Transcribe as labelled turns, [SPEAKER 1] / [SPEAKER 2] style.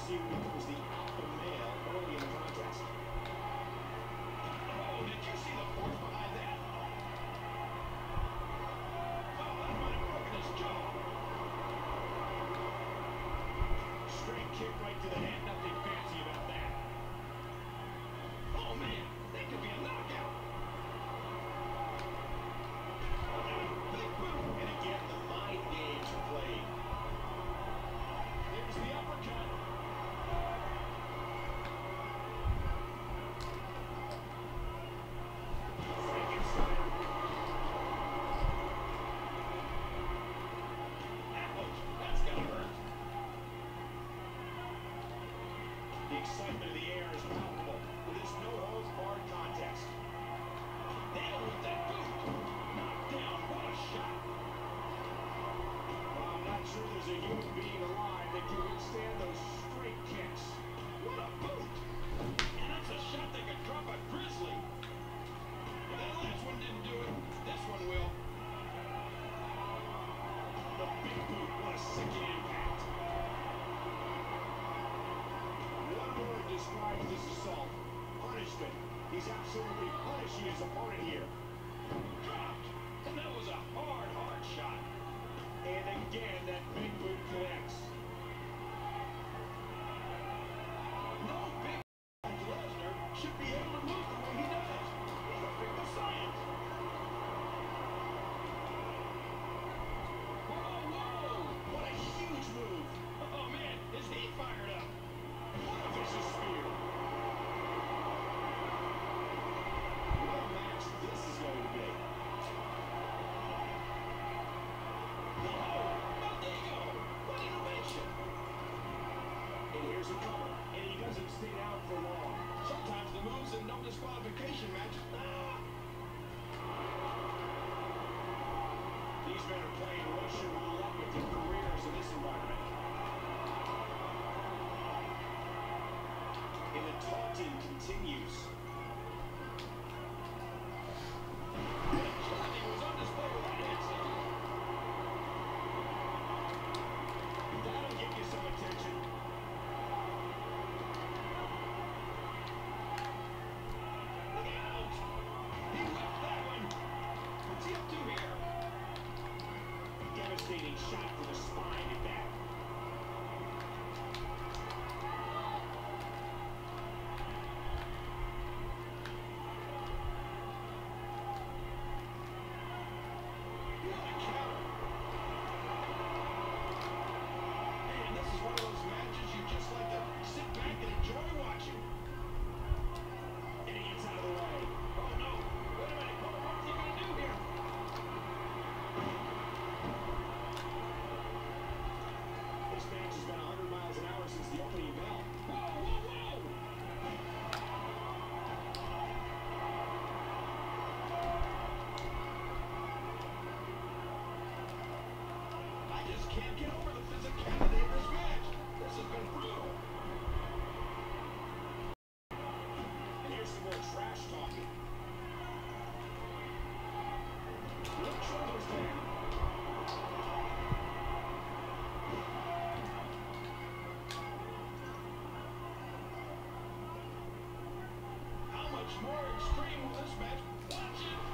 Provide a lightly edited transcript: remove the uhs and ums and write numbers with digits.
[SPEAKER 1] assumed was the alpha male early in the contest. Oh, did you see the force behind that? Oh, that might have broken his jaw. Straight kick right to the head. Nothing fancy about that. Oh, man. That could be a knockout. Big boom. And again, the mind games are played. There's the uppercut. The excitement of the air is palpable with this no-holds-barred contest. Nailed with that boot. Knocked down. What a shot. Well, I'm not sure there's a human being alive that can withstand those straight kicks. What a boot. And that's a shot that could drop a grizzly. Well, that last one didn't do it. This one will. The big boot. What a sickening impact. One word describes this assault. Punishment. He's absolutely punishing his opponent here. Dropped. And that was a hard shot. And again, that big boot connects. No big Lesnar should be able to move the way he does. Perfect the science. Whoa! What a huge move. Oh, man, is he fired up? What a vicious spear. What a match this is going to be. Whoa! Maldigo! What innovation! And here's a cover. And he doesn't stay down for long. Sometimes the moves in no disqualification matches. These men are playing Russian roulette with their careers in this environment. And the taunting continues. The agility was on display with that instant. That'll give you some attention. Look out! He whipped that one. What's he up to here? Devastating shot to the spine and back. Can't get over the physicality of this match. This has been brutal. And here's some more trash talking. Left shoulders down. How much more extreme will this match? Watch it.